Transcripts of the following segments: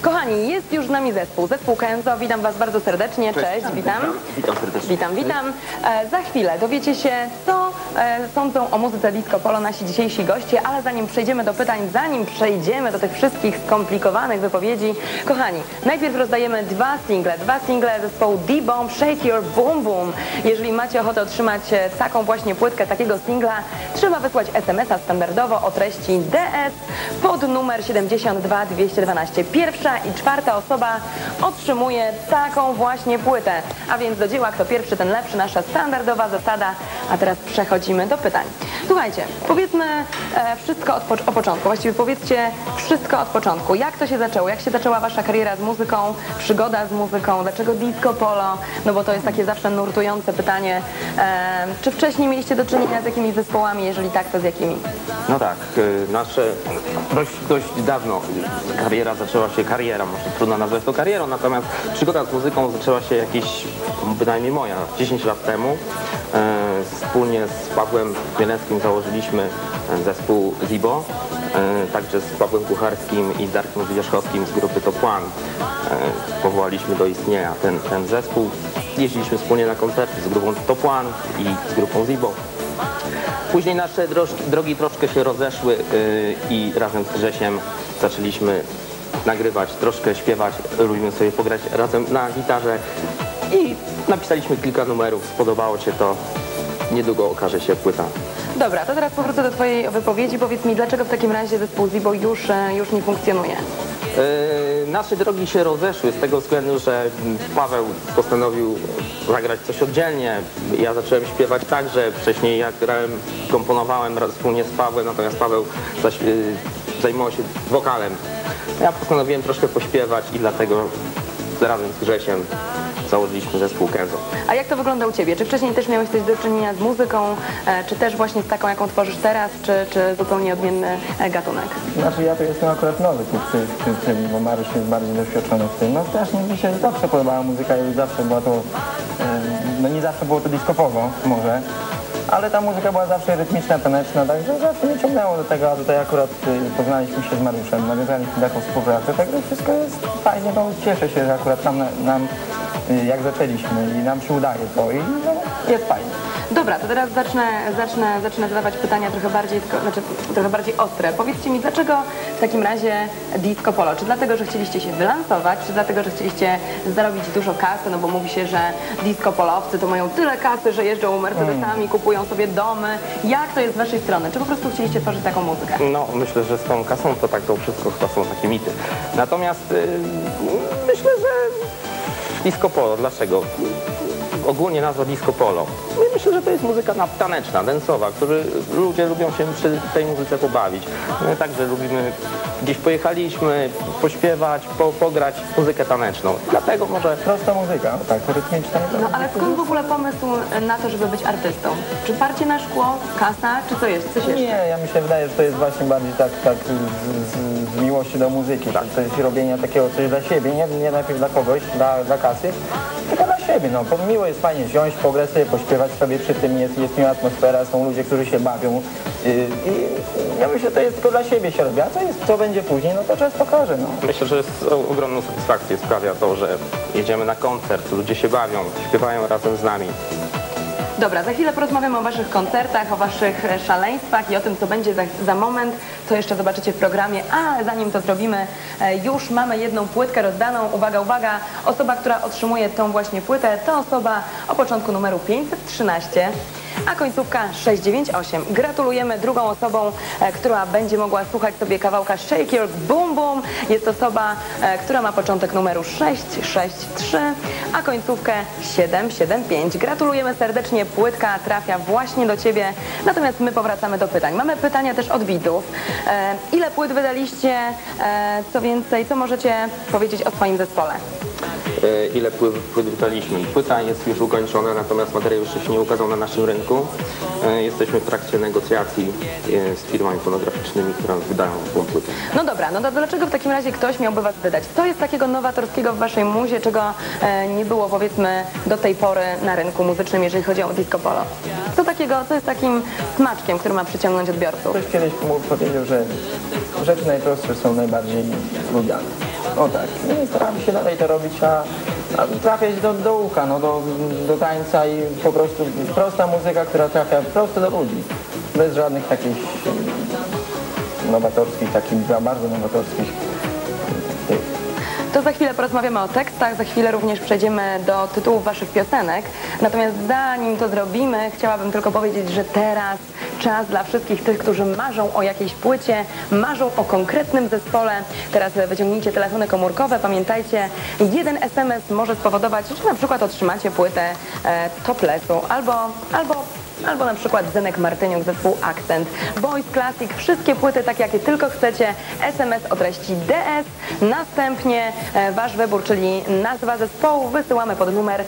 Kochani, jest już z nami zespół Kenzo. Witam Was bardzo serdecznie. Cześć, witam. Witam serdecznie. Witam. Za chwilę dowiecie się, co sądzą o muzyce disco polo nasi dzisiejsi goście, ale zanim przejdziemy do pytań, zanim przejdziemy do tych wszystkich skomplikowanych wypowiedzi, kochani, najpierw rozdajemy dwa single zespołu D-Bomb, Shake Your Boom Boom. Jeżeli macie ochotę otrzymać taką właśnie płytkę, takiego singla, trzeba wysłać SMS-a standardowo o treści DS pod numer 72212. Pierwsza i czwarta osoba otrzymuje taką właśnie płytę. A więc do dzieła, kto pierwszy, ten lepszy, nasza standardowa zasada. A teraz przechodzimy do pytań. Słuchajcie, powiedzmy wszystko o początku. Właściwie powiedzcie wszystko od początku. Jak to się zaczęło? Jak się zaczęła wasza kariera z muzyką, przygoda z muzyką? Dlaczego disco polo? No bo to jest takie zawsze nurtujące pytanie. Czy wcześniej mieliście do czynienia z jakimiś zespołami? Jeżeli tak, to z jakimi? No tak, nasze dość dawno kariera, może trudno nazwać to karierą, natomiast przygoda z muzyką zaczęła się jakieś, bynajmniej moja, 10 lat temu. Wspólnie z Pawłem Bielenskim założyliśmy zespół Zibo, także z Pawłem Kucharskim i Darkiem Wierzchowskim z grupy Top One. Powołaliśmy do istnienia ten zespół. Jeździliśmy wspólnie na koncerty z grupą Top One i z grupą Zibo. Później nasze drogi troszkę się rozeszły i razem z Grzesiem zaczęliśmy nagrywać, troszkę śpiewać, lubimy sobie pograć razem na gitarze i napisaliśmy kilka numerów, spodobało się to, niedługo okaże się płyta. Dobra, to teraz powrócę do twojej wypowiedzi. Powiedz mi, dlaczego w takim razie zespół Zibo już nie funkcjonuje? Nasze drogi się rozeszły z tego względu, że Paweł postanowił zagrać coś oddzielnie. Ja zacząłem śpiewać także. Wcześniej ja grałem, komponowałem wspólnie z Pawłem, natomiast Paweł zajmował się wokalem. Ja postanowiłem troszkę pośpiewać i dlatego razem z Grzesiem założyliśmy zespół Kenzo. A jak to wygląda u Ciebie? Czy wcześniej też miałeś coś do czynienia z muzyką, czy też właśnie z taką, jaką tworzysz teraz, czy zupełnie odmienny gatunek? Znaczy ja to jestem akurat nowy tu w tym, bo Mariusz jest bardziej doświadczony w tym. No strasznie mi się zawsze podobała muzyka i zawsze była to, no nie zawsze było to disco-powo może, ale ta muzyka była zawsze rytmiczna, taneczna, także zawsze mnie ciągnęło do tego, a tutaj akurat poznaliśmy się z Mariuszem, nawiązaliśmy taką współpracę, także wszystko jest fajnie, no cieszę się, że akurat nam jak zaczęliśmy i nam się udaje to i no, jest fajnie. Dobra, to teraz zacznę zadawać pytania trochę bardziej ostre. Powiedzcie mi, dlaczego w takim razie disco polo? Czy dlatego, że chcieliście się wylansować, czy dlatego, że chcieliście zarobić dużo kasy? No bo mówi się, że disco polowcy to mają tyle kasy, że jeżdżą Mercedesami, kupują sobie domy. Jak to jest z waszej strony? Czy po prostu chcieliście tworzyć taką muzykę? No, myślę, że z tą kasą to wszystko chyba są takie mity. Natomiast myślę, że disco polo, dlaczego? Ogólnie nazwa disco polo. Myślę, że to jest muzyka taneczna, dance'owa, ludzie lubią się przy tej muzyce pobawić. My także lubimy, gdzieś pojechaliśmy, pośpiewać, pograć muzykę taneczną. Dlatego może... Prosta muzyka, tak, rytmiczna. No ale skąd w ogóle pomysł na to, żeby być artystą? Czy parcie na szkło, kasa, czy coś jeszcze? Nie, ja mi się wydaje, że to jest właśnie bardziej tak z miłości do muzyki, tak. To jest robienia takiego coś dla siebie, nie najpierw dla kogoś, dla kasy, tylko dla siebie, no. Miło jest fajnie wziąć, pograć sobie, pośpiewać sobie przy tym, jest miła atmosfera, są ludzie, którzy się bawią i ja myślę, że to jest tylko dla siebie się robi, a co będzie później, no to czas pokaże, no. Myślę, że ogromną satysfakcję sprawia to, że jedziemy na koncert, ludzie się bawią, śpiewają razem z nami. Dobra, za chwilę porozmawiamy o waszych koncertach, o waszych szaleństwach i o tym, co będzie za moment, co jeszcze zobaczycie w programie, ale zanim to zrobimy, już mamy jedną płytkę rozdaną. Uwaga, uwaga, osoba, która otrzymuje tą właśnie płytę, to osoba o początku numeru 513, a końcówka 698. Gratulujemy drugą osobą, która będzie mogła słuchać sobie kawałka Shake Your Boom Boom. Jest osoba, która ma początek numeru 663, a końcówkę 775. Gratulujemy serdecznie, płytka trafia właśnie do Ciebie. Natomiast my powracamy do pytań. Mamy pytania też od widzów. Ile płyt wydaliście? Co więcej, co możecie powiedzieć o swoim zespole? Ile płyt wydaliśmy. Płyta jest już ukończona, natomiast materiał jeszcze się nie ukazał na naszym rynku. Jesteśmy w trakcie negocjacji z firmami fonograficznymi, które wydają tą płytę. No dobra, no to dlaczego w takim razie ktoś miałby was wydać? Co jest takiego nowatorskiego w waszej muzie, czego nie było, powiedzmy, do tej pory na rynku muzycznym, jeżeli chodzi o disco polo? Co takiego, co jest takim smaczkiem, który ma przyciągnąć odbiorców? Ktoś kiedyś powiedział, że rzeczy najprostsze są najbardziej lubiane. O tak, i staramy się dalej to robić, a trafiać do ucha, no, do tańca i po prostu prosta muzyka, która trafia prosto do ludzi. Bez żadnych takich nowatorskich, bardzo nowatorskich tych. To za chwilę porozmawiamy o tekstach, za chwilę również przejdziemy do tytułów waszych piosenek. Natomiast zanim to zrobimy, chciałabym tylko powiedzieć, że teraz czas dla wszystkich tych, którzy marzą o jakiejś płycie, marzą o konkretnym zespole. Teraz wyciągnijcie telefony komórkowe. Pamiętajcie, jeden SMS może spowodować, że na przykład otrzymacie płytę Toplesu albo na przykład Zenek Martyniuk, zespół Akcent, Boys Classic, wszystkie płyty tak jakie tylko chcecie, SMS o treści DS, następnie wasz wybór, czyli nazwa zespołu wysyłamy pod numer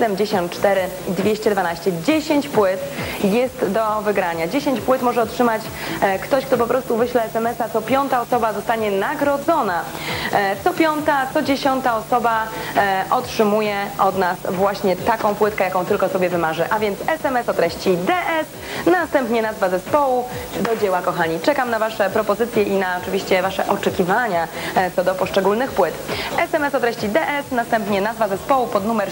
74212. 10 płyt jest do wygrania. 10 płyt może otrzymać ktoś, kto po prostu wyśle SMS-a, co 5. osoba zostanie nagrodzona. Co 5., co 10. osoba otrzymuje od nas właśnie taką płytkę, jaką tylko sobie wymarzy, a więc SMS o treści DS, następnie nazwa zespołu. Do dzieła, kochani. Czekam na wasze propozycje i na oczywiście wasze oczekiwania co do poszczególnych płyt. SMS o treści DS, następnie nazwa zespołu pod numer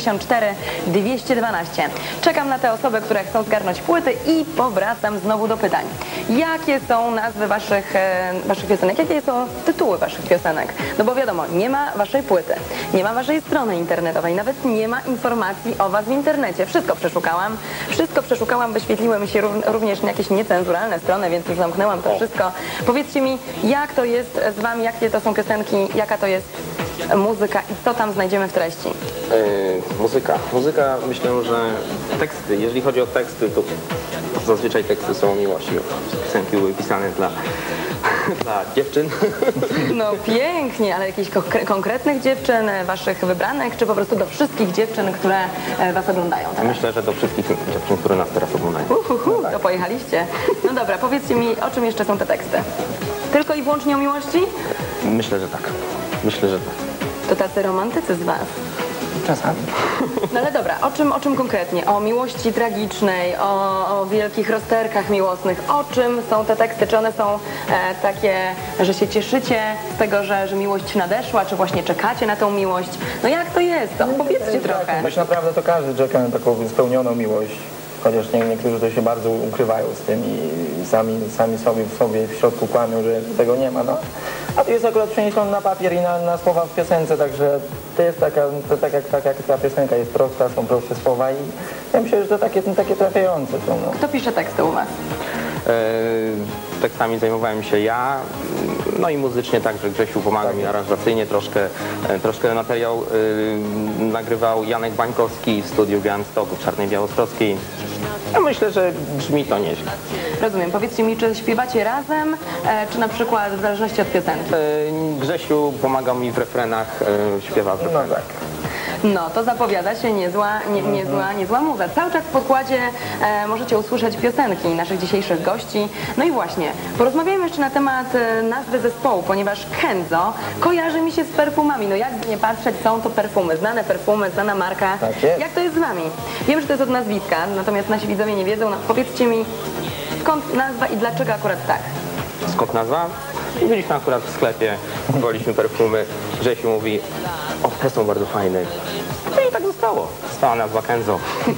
74212. Czekam na te osoby, które chcą zgarnąć płyty i powracam znowu do pytań. Jakie są nazwy waszych piosenek? Jakie są tytuły waszych piosenek? No bo wiadomo, nie ma waszej płyty, nie ma waszej strony internetowej, nawet nie ma informacji o was w internecie. Wszystko przeszukałam, wyświetliły mi się również jakieś niecenzuralne strony, więc już zamknęłam to wszystko. Powiedzcie mi, jak to jest z wami, jakie to są piosenki, jaka to jest muzyka i co tam znajdziemy w treści? Muzyka, myślę, że teksty, jeżeli chodzi o teksty, to zazwyczaj teksty są o miłości. Piosenki były pisane dla dziewczyn. No pięknie, ale jakichś konkretnych dziewczyn, waszych wybranych, czy po prostu do wszystkich dziewczyn, które was oglądają teraz? Myślę, że do wszystkich dziewczyn, które nas teraz oglądają. To pojechaliście. No dobra, powiedzcie mi, o czym jeszcze są te teksty? Tylko i wyłącznie o miłości? Myślę, że tak. To tacy romantycy z was. Czasami. No ale dobra, o czym konkretnie? O miłości tragicznej, o wielkich rozterkach miłosnych. O czym są te teksty? Czy one są takie, że się cieszycie z tego, że miłość nadeszła, czy właśnie czekacie na tą miłość? No jak to jest? Opowiedzcie trochę. Tak naprawdę to każdy czeka na taką spełnioną miłość. Chociaż niektórzy to się bardzo ukrywają z tym i sami sobie w środku kłamią, że tego nie ma. No. A to jest akurat przeniesione na papier i na słowa w piosence, także to jest tak jak ta piosenka jest prosta, są proste słowa i ja myślę, że to takie trafiające są. No. Kto pisze teksty u was? Tekstami zajmowałem się ja, no i muzycznie także Grzesiu pomagał mi aranżacyjnie, troszkę materiał nagrywał Janek Bańkowski w studiu w Białymstoku, w Czarnej Białostrockiej. Ja myślę, że brzmi to nieźle. Rozumiem. Powiedzcie mi, czy śpiewacie razem, czy na przykład w zależności od piosenki? Grzesiu pomagał mi w refrenach, śpiewa w refrenach. No tak. No, to zapowiada się niezła muza. Cały czas w podkładzie możecie usłyszeć piosenki naszych dzisiejszych gości. No i właśnie, porozmawiajmy jeszcze na temat nazwy zespołu, ponieważ Kenzo kojarzy mi się z perfumami. No jakby nie patrzeć, są to perfumy, znana marka. Tak jest. Jak to jest z wami? Wiem, że to jest od nazwiska, natomiast nasi widzowie nie wiedzą. No, powiedzcie mi, skąd nazwa i dlaczego akurat tak? Skąd nazwa? Byliśmy akurat w sklepie, kupowaliśmy perfumy. Grzesiu mówi, o, te są bardzo fajne. No i tak zostało. Została nazwa Kenzo.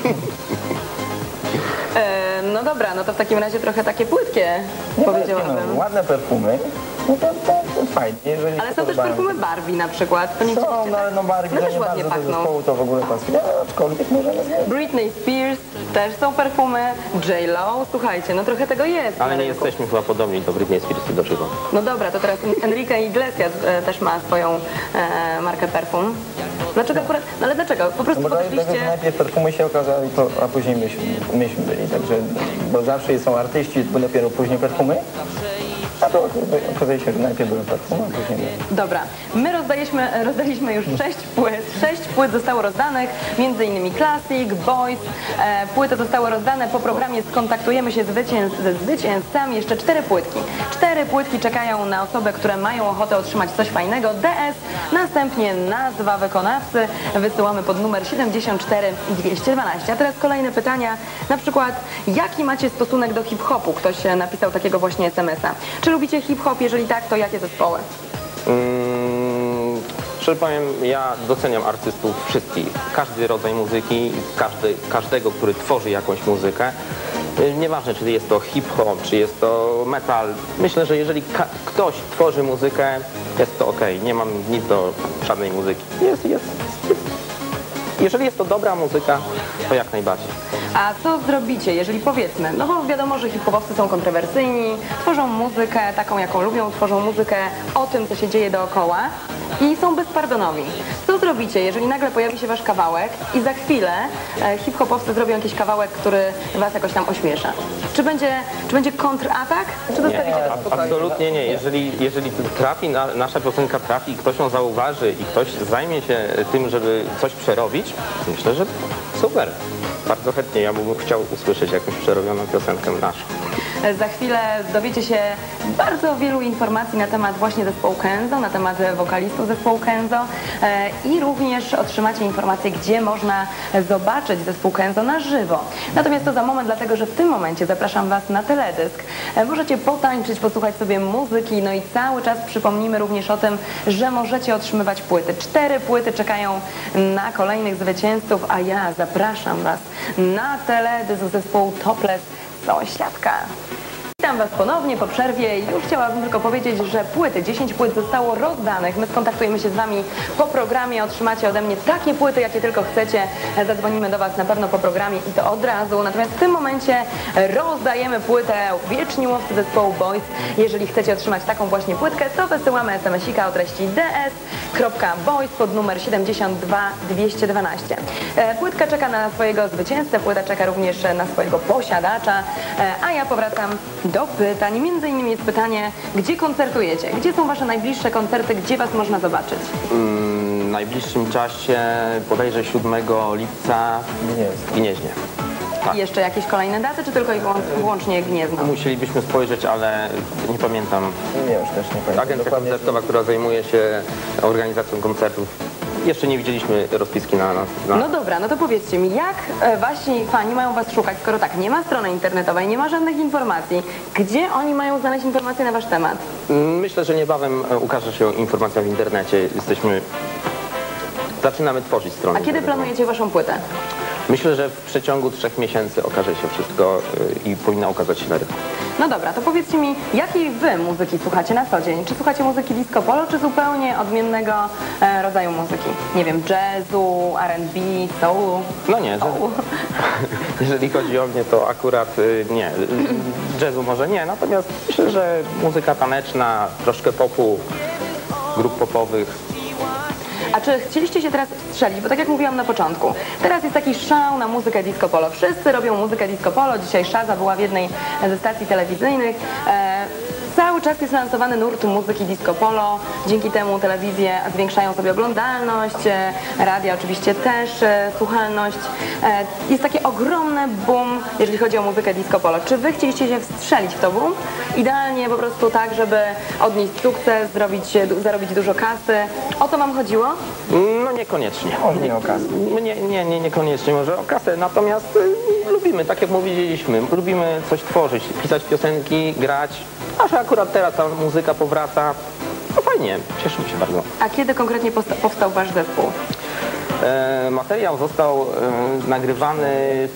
No dobra, no to w takim razie trochę takie płytkie, powiedziałabym. No, ładne perfumy, no to fajnie. Jeżeli Ale się są też podobają. perfumy Barbie na przykład. To nie Są, chcieliście, no ale no Barbie no to też nie ładnie bardzo do pachną. zespołu to w ogóle pasuje, aczkolwiek możemy zmienić. Britney Spears, też są perfumy, J.Lo, słuchajcie, no trochę tego jest. Ale na nie rynku. jesteśmy chyba podobni do Britney Spears i do J.Lo. No dobra, to teraz Enrique Iglesias też ma swoją markę perfum. Dlaczego akurat, no ale dlaczego? Po prostu No bo dlatego, że podeszliście... najpierw perfumy się okazały, a później myśmy byli, także, bo zawsze są artyści, bo dopiero później perfumy, a to okazuje się, że najpierw były perfumy, a później były. Dobra, my rozdaliśmy już 6 płyt. 6 płyt zostało rozdanych, między innymi Classic, Boys. Płyty zostały rozdane. Po programie skontaktujemy się ze zwycięzcami. Jeszcze 4 płytki. 4 płytki czekają na osoby, które mają ochotę otrzymać coś fajnego. DS, następnie nazwa wykonawcy. Wysyłamy pod numer 74212. A teraz kolejne pytania. Na przykład, jaki macie stosunek do hip-hopu? Ktoś napisał takiego właśnie SMS-a. Czy lubicie hip-hop? Jeżeli tak, to jakie zespoły? szczerze powiem, ja doceniam artystów wszystkich. Każdy rodzaj muzyki, każdego, który tworzy jakąś muzykę. Nieważne, czy jest to hip-hop, czy jest to metal. Myślę, że jeżeli ktoś tworzy muzykę, jest to okej. Nie mam nic do żadnej muzyki. Jeżeli jest to dobra muzyka, to jak najbardziej. A co zrobicie, jeżeli powiedzmy, no bo wiadomo, że hip-hopowcy są kontrowersyjni, tworzą muzykę taką, jaką lubią, tworzą muzykę o tym, co się dzieje dookoła i są bezpardonowi. Co zrobicie, jeżeli nagle pojawi się wasz kawałek i za chwilę hip-hopowcy zrobią jakiś kawałek, który was jakoś tam ośmiesza? Czy będzie kontratak, czy dostawicie to spokojnie? Absolutnie nie. Jeżeli nasza piosenka trafi i ktoś ją zauważy i ktoś zajmie się tym, żeby coś przerobić, myślę, że super. Bardzo chętnie ja bym chciał usłyszeć jakąś przerobioną piosenkę naszą. Za chwilę dowiecie się bardzo wielu informacji na temat właśnie zespołu Kenzo, na temat wokalistów zespołu Kenzo i również otrzymacie informacje, gdzie można zobaczyć zespół Kenzo na żywo. Natomiast to za moment, dlatego że w tym momencie zapraszam Was na teledysk. Możecie potańczyć, posłuchać sobie muzyki, no i cały czas przypomnimy również o tym, że możecie otrzymywać płyty. 4 płyty czekają na kolejnych zwycięzców, a ja zapraszam Was na teledysk zespołu Topless Sąsiadka. Witam Was ponownie po przerwie. Już chciałabym tylko powiedzieć, że 10 płyt zostało rozdanych. My skontaktujemy się z Wami po programie. Otrzymacie ode mnie takie płyty, jakie tylko chcecie. Zadzwonimy do Was na pewno po programie i to od razu. Natomiast w tym momencie rozdajemy płytę Wieczni Łowcy zespołu Boys. Jeżeli chcecie otrzymać taką właśnie płytkę, to wysyłamy SMS-ika o treści ds.boys pod numer 72212. Płytka czeka na swojego zwycięzcę, płyta czeka również na swojego posiadacza, a ja powracam do pytań. Między innymi jest pytanie, gdzie koncertujecie? Gdzie są Wasze najbliższe koncerty? Gdzie Was można zobaczyć? W najbliższym czasie, bodajże 7 lipca w Gnieźnie. Tak. I jeszcze jakieś kolejne daty, czy tylko i wyłącznie Gniezno? Musielibyśmy spojrzeć, ale nie pamiętam. Nie, już też nie pamiętam. Agencja koncertowa, która zajmuje się organizacją koncertów. Jeszcze nie widzieliśmy rozpiski na. No dobra, no to powiedzcie mi, jak wasi fani mają Was szukać, skoro tak, nie ma strony internetowej, nie ma żadnych informacji. Gdzie oni mają znaleźć informacje na Wasz temat? Myślę, że niebawem ukaże się informacja w internecie. Zaczynamy tworzyć stronę. A kiedy planujecie Waszą płytę? Myślę, że w przeciągu 3 miesięcy okaże się wszystko i powinna ukazać się na rynku. No dobra, to powiedzcie mi, jakiej Wy muzyki słuchacie na co dzień? Czy słuchacie muzyki disco polo, czy zupełnie odmiennego rodzaju muzyki? Nie wiem, jazzu, R&B, soulu? No nie, jeżeli chodzi o mnie, to akurat nie. Jazzu może nie, natomiast myślę, że muzyka taneczna, troszkę popu, grup popowych. A czy chcieliście się teraz strzelić? Bo tak jak mówiłam na początku, teraz jest taki szał na muzykę disco polo. Wszyscy robią muzykę disco polo. Dzisiaj Szaza była w jednej ze stacji telewizyjnych. Cały czas jest lansowany nurt muzyki disco polo. Dzięki temu telewizje zwiększają sobie oglądalność, radia oczywiście też, słuchalność. Jest takie ogromne boom, jeżeli chodzi o muzykę disco polo. Czy Wy chcieliście się wstrzelić w to boom? Idealnie po prostu tak, żeby odnieść sukces, zarobić dużo kasy. O to Wam chodziło? No niekoniecznie. Może nie o kasę. Niekoniecznie może o kasę, natomiast lubimy, tak jak mówiliśmy, lubimy coś tworzyć, pisać piosenki, grać, a że akurat teraz ta muzyka powraca, to fajnie, cieszymy się bardzo. A kiedy konkretnie powstał Wasz zespół? Materiał został nagrywany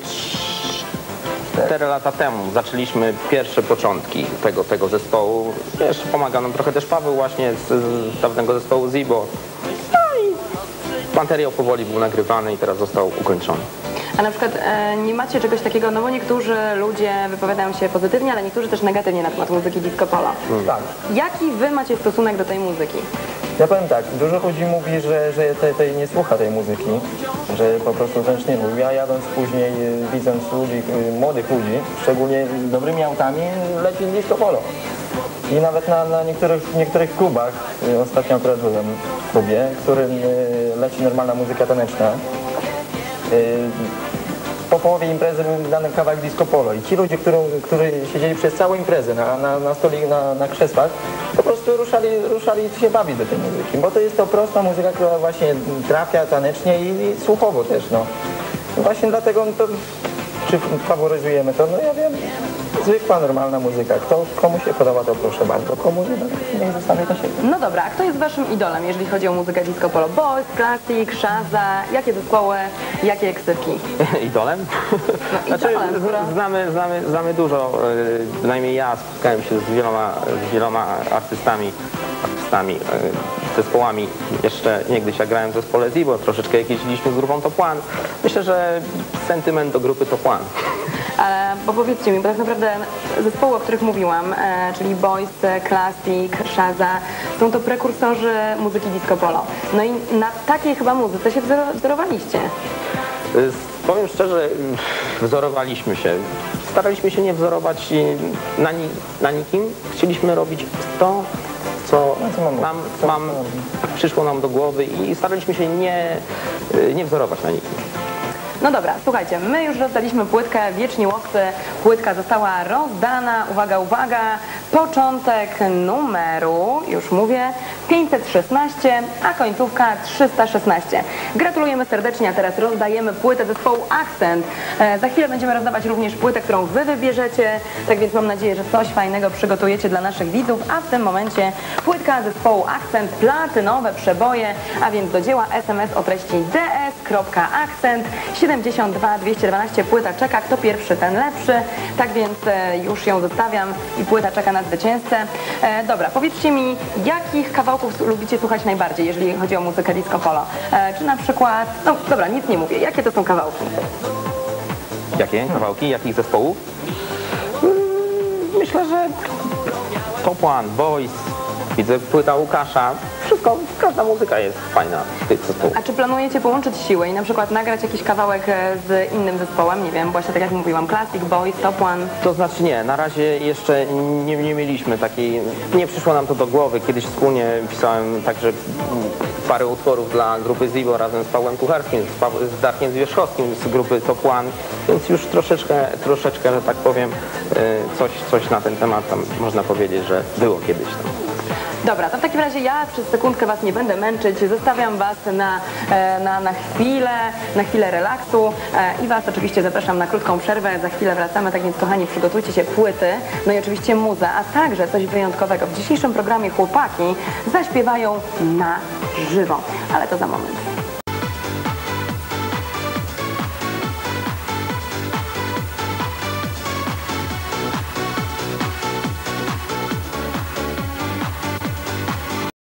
4 lata temu. Zaczęliśmy pierwsze początki tego zespołu. Jeszcze pomaga nam trochę też Paweł właśnie z dawnego zespołu Zibo. No i materiał powoli był nagrywany i teraz został ukończony. A na przykład nie macie czegoś takiego, no bo niektórzy ludzie wypowiadają się pozytywnie, ale niektórzy też negatywnie na temat muzyki disco polo. Tak. Jaki Wy macie stosunek do tej muzyki? Ja powiem tak, dużo ludzi mówi, że nie słucha tej muzyki, że po prostu wręcz nie lubi. Ja jadąc później, widząc ludzi, młodych ludzi, szczególnie z dobrymi autami, leci disco polo. I nawet na niektórych klubach, ostatnio akurat byłem w klubie, w którym leci normalna muzyka taneczna. Po połowie imprezy był dany kawałek disco polo i ci ludzie, którzy siedzieli przez całą imprezę na stolik, na krzesłach, po prostu ruszali się bawić do tej muzyki, bo to jest to prosta muzyka, która właśnie trafia tanecznie i słuchowo też, no. Właśnie dlatego to, czy faworyzujemy to, no ja wiem, zwykła, normalna muzyka. Komu się podoba, to proszę bardzo, komu nie, to niech zostawi to siebie. No dobra, a kto jest waszym idolem, jeżeli chodzi o muzykę disco polo? Boys, Classic, Shaza, jakie zespoły, jakie ksywki? Idolem? No, idolem, która... Znamy dużo, bynajmniej ja spotkałem się z wieloma artystami, zespołami. Jeszcze niegdyś ja grałem w zespole Zibo, troszeczkę jak jeździliśmy z grupą Top One. Myślę, że sentyment do grupy Top One. Ale, bo powiedzcie mi, bo tak naprawdę zespoły, o których mówiłam, czyli Boys, Classic, Shaza, są to prekursorzy muzyki disco polo. No i na takiej chyba muzyce się wzorowaliście. Powiem szczerze, wzorowaliśmy się. Staraliśmy się nie wzorować na nikim. Chcieliśmy robić to, co przyszło nam do głowy i staraliśmy się nie wzorować na nikim. No dobra, słuchajcie, my już rozdaliśmy płytkę Wieczni Łowcy. Płytka została rozdana, uwaga, uwaga, początek numeru, już mówię, 516, a końcówka 316. Gratulujemy serdecznie, a teraz rozdajemy płytę zespołu Akcent. Za chwilę będziemy rozdawać również płytę, którą wy wybierzecie, tak więc mam nadzieję, że coś fajnego przygotujecie dla naszych widzów, a w tym momencie płytka zespołu Akcent, platynowe przeboje, a więc do dzieła SMS o treści ds.akcent 72 212, płyta czeka, kto pierwszy, ten lepszy, tak więc już ją zostawiam i płyta czeka na zwycięzcę. Dobra, powiedzcie mi, jakich kawałków lubicie słuchać najbardziej, jeżeli chodzi o muzykę disco polo? Czy na przykład, no dobra, nic nie mówię, jakie to są kawałki? Jakie kawałki? Jakich zespołów? Myślę, że Top One, Boys, widzę płyta Łukasza. Wszystko, każda muzyka jest fajna w tych zespołach. A czy planujecie połączyć siły i na przykład nagrać jakiś kawałek z innym zespołem? Nie wiem, właśnie tak jak mówiłam, Classic, Boys, Top One. To znaczy nie, na razie jeszcze nie mieliśmy takiej, nie przyszło nam to do głowy. Kiedyś wspólnie pisałem także parę utworów dla grupy Zibo razem z Pawłem Kucharskim, z Darkiem Zwierzchowskim z grupy Top One, więc już troszeczkę, że tak powiem, coś na ten temat tam można powiedzieć, że było kiedyś tam. Dobra, to w takim razie ja przez sekundkę was nie będę męczyć, zostawiam was na chwilę relaksu i was oczywiście zapraszam na krótką przerwę, za chwilę wracamy, tak więc kochani, przygotujcie się płyty, no i oczywiście muza, a także coś wyjątkowego. W dzisiejszym programie chłopaki zaśpiewają na żywo, ale to za moment.